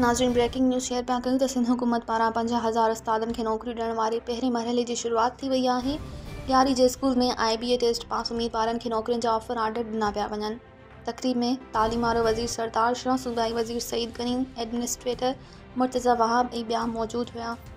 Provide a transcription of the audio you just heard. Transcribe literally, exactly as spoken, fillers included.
नाज़रीन, breaking news share पिया कयूं त सिंध हुकूमत पारां पंजाह हज़ार उस्तादनि खे नौकरी ॾियण वारे पहिरें मरहले जी शुरूआत थी वई आहे। यारहीं जे स्कूल में आई बी ए टेस्ट पास उम्मीदवारनि खे नौकरियुनि जा ऑफर आर्डर ॾिना पिया वञनि। तक़रीब में तालीम वारो वज़ीर सरतार शाह, सूबाई वज़ीर सईद गनी, एडमिनिस्ट्रेटर मुर्तज़ा वहाब ऐं ॿिया मौजूदु हुआ।